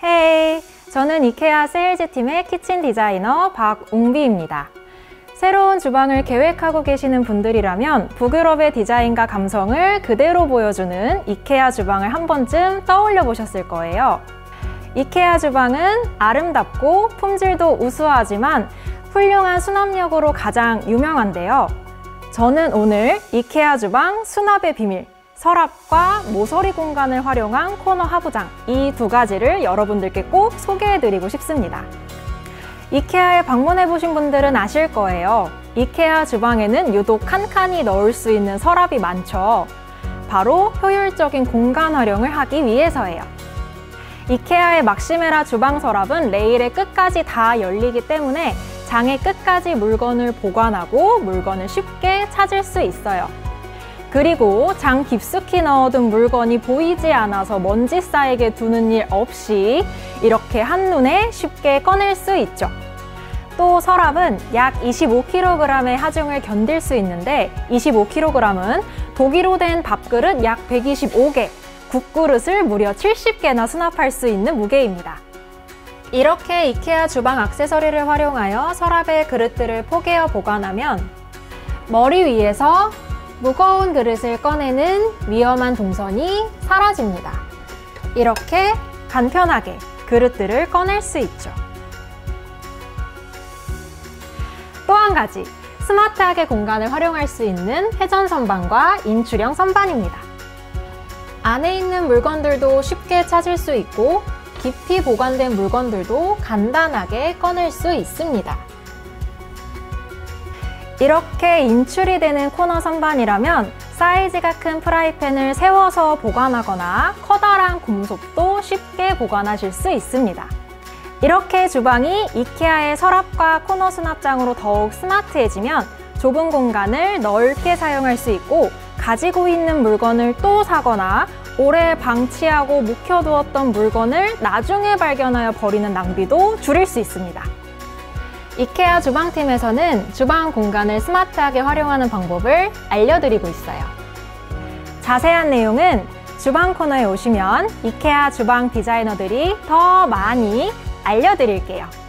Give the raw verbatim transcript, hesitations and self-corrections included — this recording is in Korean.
헤이! 저는 이케아 세일즈팀의 키친 디자이너 박웅비입니다. 새로운 주방을 계획하고 계시는 분들이라면 북유럽의 디자인과 감성을 그대로 보여주는 이케아 주방을 한 번쯤 떠올려 보셨을 거예요. 이케아 주방은 아름답고 품질도 우수하지만 훌륭한 수납력으로 가장 유명한데요. 저는 오늘 이케아 주방 수납의 비밀, 서랍과 모서리 공간을 활용한 코너 하부장, 이 두 가지를 여러분들께 꼭 소개해드리고 싶습니다. 이케아에 방문해보신 분들은 아실 거예요. 이케아 주방에는 유독 칸칸이 넣을 수 있는 서랍이 많죠. 바로 효율적인 공간 활용을 하기 위해서예요. 이케아의 막시메라 주방 서랍은 레일의 끝까지 다 열리기 때문에 장의 끝까지 물건을 보관하고 물건을 쉽게 찾을 수 있어요. 그리고 장 깊숙이 넣어둔 물건이 보이지 않아서 먼지 쌓이게 두는 일 없이 이렇게 한눈에 쉽게 꺼낼 수 있죠. 또 서랍은 약 이십오 킬로그램의 하중을 견딜 수 있는데 이십오 킬로그램은 독일로 된 밥그릇 약 백이십오 개, 국그릇을 무려 칠십 개나 수납할 수 있는 무게입니다. 이렇게 이케아 주방 액세서리를 활용하여 서랍의 그릇들을 포개어 보관하면 머리 위에서 무거운 그릇을 꺼내는 위험한 동선이 사라집니다. 이렇게 간편하게 그릇들을 꺼낼 수 있죠. 또 한 가지, 스마트하게 공간을 활용할 수 있는 회전 선반과 인출형 선반입니다. 안에 있는 물건들도 쉽게 찾을 수 있고 깊이 보관된 물건들도 간단하게 꺼낼 수 있습니다. 이렇게 인출이 되는 코너 선반이라면 사이즈가 큰 프라이팬을 세워서 보관하거나 커다란 곰솥도 쉽게 보관하실 수 있습니다. 이렇게 주방이 이케아의 서랍과 코너 수납장으로 더욱 스마트해지면 좁은 공간을 넓게 사용할 수 있고 가지고 있는 물건을 또 사거나 오래 방치하고 묵혀두었던 물건을 나중에 발견하여 버리는 낭비도 줄일 수 있습니다. 이케아 주방팀에서는 주방 공간을 스마트하게 활용하는 방법을 알려드리고 있어요. 자세한 내용은 주방 코너에 오시면 이케아 주방 디자이너들이 더 많이 알려드릴게요.